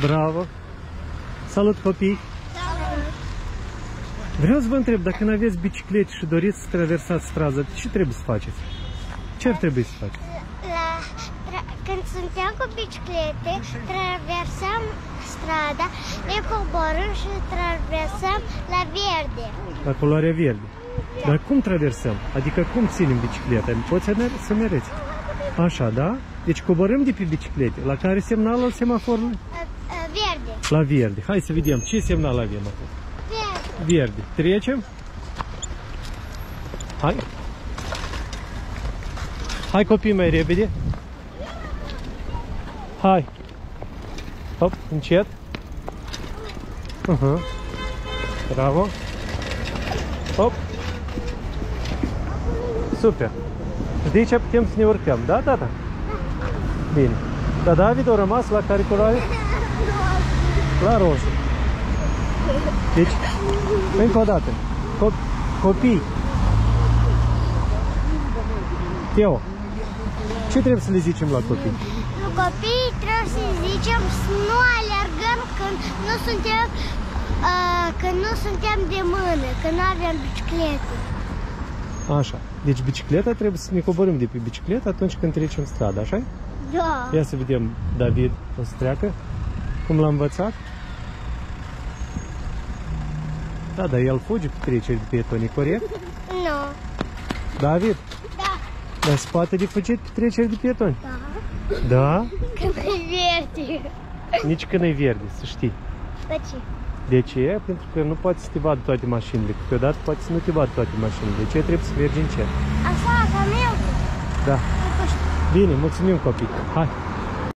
Bravo! Salut, copii! Salut! Vreau să vă întreb, dacă nu aveți biciclete și doriți să traversați strada, ce trebuie să faceți? Ce ar trebui să faceți? Când suntem cu biciclete, traversăm strada, ne coborâm și traversăm la verde. La culoarea verde. Dar cum traversăm? Adică cum ținem bicicleta? Poți să ne arăți? Așa, da? Deci coborâm de pe biciclete. La care semnal al semaforului? Verde. La verde. Hai să vedem ce semnal avem acum. Verde. Verde. Trecem? Hai. Hai, copii, mai repede. Hai. Hop, încet. Bravo. Hop. Super. Și de aici putem să ne urcăm, da, tata? Bine. Dar David a rămas la care culoare? La roșu. Deci, încă o dată. Copii. Teo, ce trebuie să le zicem la copii? Copiii trebuie să zicem să nu alergăm când nu suntem de mână, când nu avem biciclete. Așa. Deci bicicleta trebuie să ne coborâm de pe bicicletă atunci când trecem strada, așa? Da. Ia să vedem, David o să treacă. Cum l-a învățat? Da, dar el fuge pe treceri de pietoni, corect? Nu. David? Da. Dar se poate de fugit pe treceri de pietoni? Da. Da? Când e verde. Nici când e verde, să știi. De ce? De ce? Pentru că nu poate să te vadă toate mașinile. Câteodată poate să nu te vadă toate mașinile. De ce trebuie să mergi încet? Așa, ca meu. Da. Bine, mulțumim, copii. Hai!